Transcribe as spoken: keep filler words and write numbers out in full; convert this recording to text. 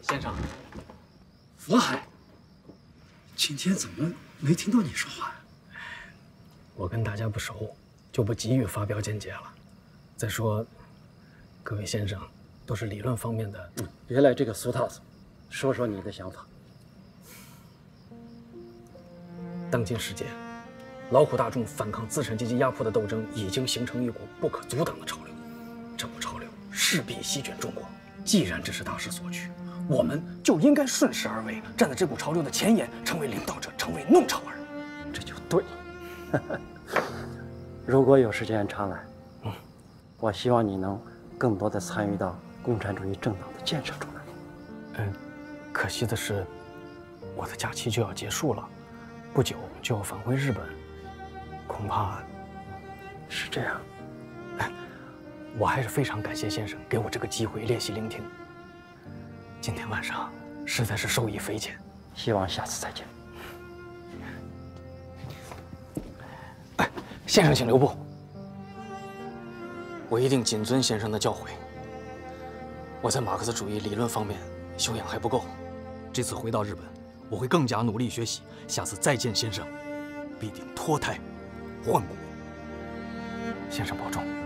先生， 福海，今天怎么没听到你说话呀？ 我跟大家不熟，就不急于发表见解了。再说，各位先生都是理论方面的， 嗯，别来这个俗套子，说说你的想法。 当今世界，劳苦大众反抗资产阶级压迫的斗争已经形成一股不可阻挡的潮流，这股潮流势必席卷中国。既然这是大势所趋，我们就应该顺势而为，站在这股潮流的前沿，成为领导者，成为弄潮儿。 这就对了。如果有时间常来，嗯，我希望你能更多的参与到共产主义政党的建设中来。 嗯，可惜的是，我的假期就要结束了，不久就要返回日本，恐怕是这样。 我还是非常感谢先生给我这个机会练习聆听。今天晚上实在是受益匪浅， 希望下次再见。 哎，先生请留步，我一定谨遵先生的教诲。我在马克思主义理论方面修养还不够， 这次回到日本，我会更加努力学习，下次再见先生，必定脱胎换骨。 先生保重。